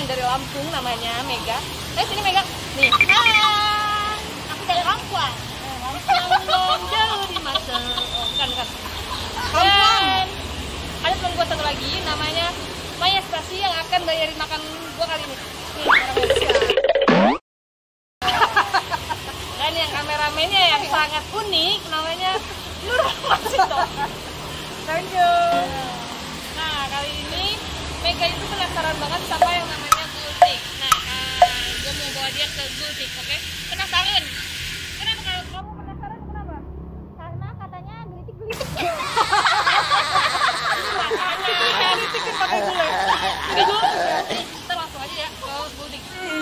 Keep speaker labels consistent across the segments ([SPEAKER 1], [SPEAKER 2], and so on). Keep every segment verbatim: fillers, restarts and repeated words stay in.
[SPEAKER 1] dari Lampung namanya Mega. Eh sini Mega. Nih. Hai. Aku dari Lampung. Lampung jauh di masa. Oh, kan kan. Dan ada teman gue satu lagi namanya Maya Stasi yang akan bayarin makan gue kali ini. Nih, orang Indonesia. Dan yang kameramennya yang sangat unik namanya Nur Masito. Thank you. Nah, kali ini Mega itu penasaran banget sama yang namanya gultik. Nah, uh, gue mau bawa dia ke gultik, oke? Okay? Penasaran? Kenapa kalau kamu penasaran kenapa?
[SPEAKER 2] Karena katanya gelitik-gelitik.
[SPEAKER 1] Makanya gelitik pakai gulai. Oke, dulu. Kita langsung aja ya ke gultik.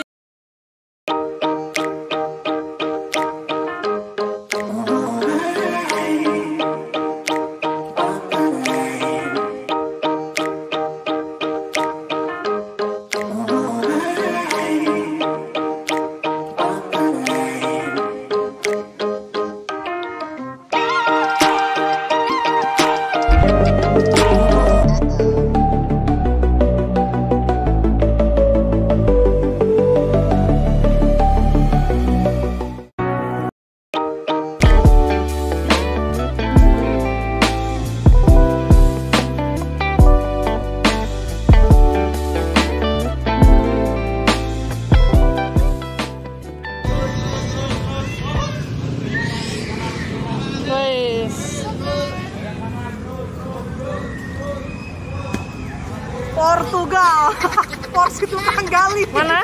[SPEAKER 3] Portugal, porsi tukang gali.
[SPEAKER 1] Mana?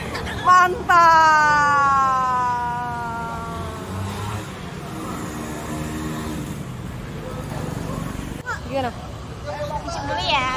[SPEAKER 3] Mantap.
[SPEAKER 1] Gimana?
[SPEAKER 2] Cicip dulu ya.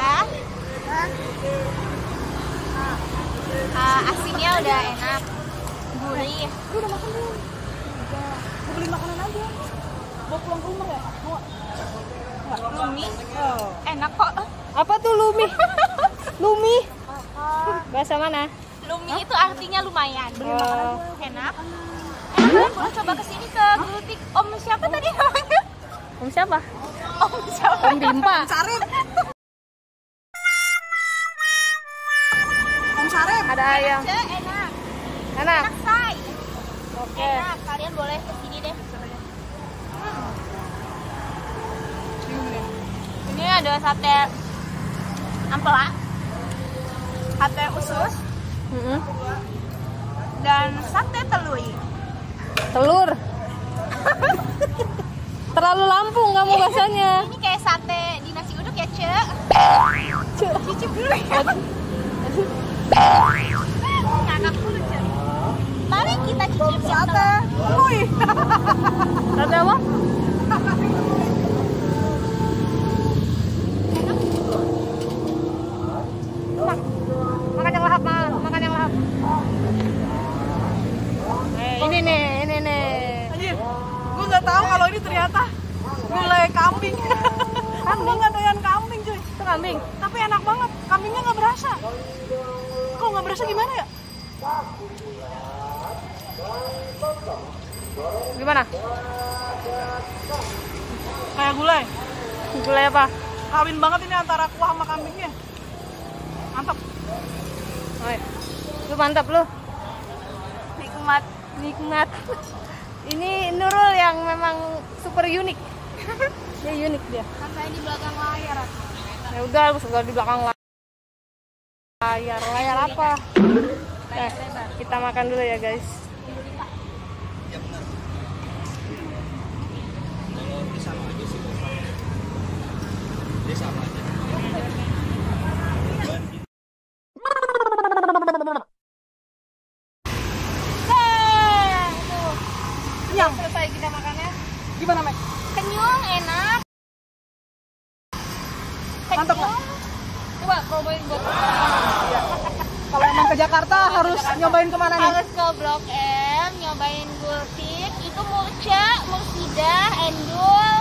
[SPEAKER 2] Uh, asinnya udah enak, gurih.
[SPEAKER 3] Lu udah makan belum? Udah. Gue beli makanan aja. Mau pulang ke rumah ya? Mau? Enggak.
[SPEAKER 2] Lumi,
[SPEAKER 3] Oh.
[SPEAKER 2] enak kok.
[SPEAKER 1] Apa tuh lumi? Lumi? Bahasa mana?
[SPEAKER 2] Lumi itu artinya lumayan.
[SPEAKER 1] Oh.
[SPEAKER 2] Enak. Enak, boleh coba kesini ke gultik Om siapa tadi namanya?
[SPEAKER 1] Om siapa?
[SPEAKER 2] Om siapa?
[SPEAKER 1] Om Bimpa.
[SPEAKER 3] Sarip. Om Sarip.
[SPEAKER 1] Ada ayam.
[SPEAKER 2] Ce, enak.
[SPEAKER 1] Enak.
[SPEAKER 2] Enak, say.
[SPEAKER 1] Oke.
[SPEAKER 2] Enak, kalian boleh kesini deh. Ini ada sate ampela, sate usus,
[SPEAKER 1] Mm-mm.
[SPEAKER 2] dan sate telui.
[SPEAKER 1] Telur. Terlalu Lampung kamu bahasanya.
[SPEAKER 2] Ini kayak sate di nasi uduk ya, Ce. Cicip dulu ya. Ngakak dulu, Ce. Mari kita cicip sate.
[SPEAKER 3] Lui.
[SPEAKER 1] Sate apa? Mak, makan yang lahap, Ma. Makan yang lahap. Eh, ini nih, ini nih.
[SPEAKER 3] Anjir, gue nggak tahu kalau ini ternyata gulai kambing. Kan gue nggak doyan kambing cuy.
[SPEAKER 1] Itu kambing.
[SPEAKER 3] Tapi enak banget, kambingnya nggak berasa. Kok nggak berasa gimana ya?
[SPEAKER 1] Gimana?
[SPEAKER 3] Kayak gulai.
[SPEAKER 1] Gulai apa?
[SPEAKER 3] Kawin banget ini antara kuah sama kambingnya. Mantap.
[SPEAKER 1] Oh, iya. Lu mantap lu.
[SPEAKER 2] Nikmat.
[SPEAKER 1] Nikmat. Ini Nurul yang memang super unik. Dia unik dia.
[SPEAKER 2] Sampai di belakang layar.
[SPEAKER 1] Ya udah, harus di belakang layar. Layar apa? Nah, kita makan dulu ya guys.
[SPEAKER 3] Kenyang.
[SPEAKER 1] Selesai kita makannya.
[SPEAKER 3] Gimana, Mek?
[SPEAKER 2] Kenyang, enak.
[SPEAKER 3] Mantap nggak?
[SPEAKER 1] Coba promoin buat
[SPEAKER 3] Kalau emang ke Jakarta harus nyobain kemana nih?
[SPEAKER 2] Harus ke Blok M, nyobain gultik. Itu Murca, Mursidah, Endul.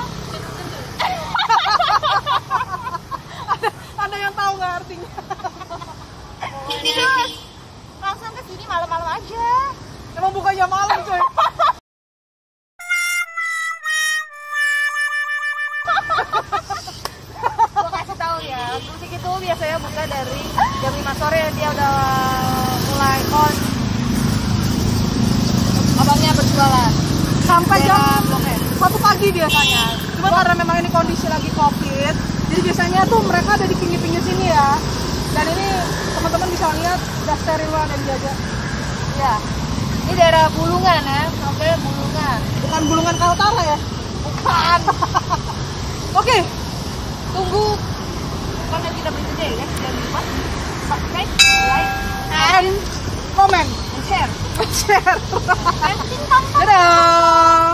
[SPEAKER 3] ada, ada yang tahu nggak artinya?
[SPEAKER 2] Terus langsung ke sini malam-malam aja.
[SPEAKER 3] Emang bukannya malam coy?
[SPEAKER 2] Gue kasih tahu
[SPEAKER 3] ya, Gultik itu biasanya buka dari jam lima sore, dia udah mulai on.
[SPEAKER 2] Abangnya berjualan.
[SPEAKER 3] Sampai jam
[SPEAKER 2] Daerah Blok M.
[SPEAKER 3] satu pagi biasanya. Cuma karena memang ini kondisi lagi covid, jadi biasanya tuh mereka ada di pinggir-pinggir sini ya. Dan ini teman-teman bisa lihat udah steril lah dan jaga.
[SPEAKER 2] Ya. Ini daerah Bulungan ya. Oke, Bulungan.
[SPEAKER 3] Bukan Bulungan Kaltara ya?
[SPEAKER 2] Bukan.
[SPEAKER 3] Oke,
[SPEAKER 2] Tunggu konten kita berikutnya ya. Jangan lupa subscribe, like,
[SPEAKER 3] and comment,
[SPEAKER 2] and share.
[SPEAKER 3] share.
[SPEAKER 2] And bintang.
[SPEAKER 3] Dadah.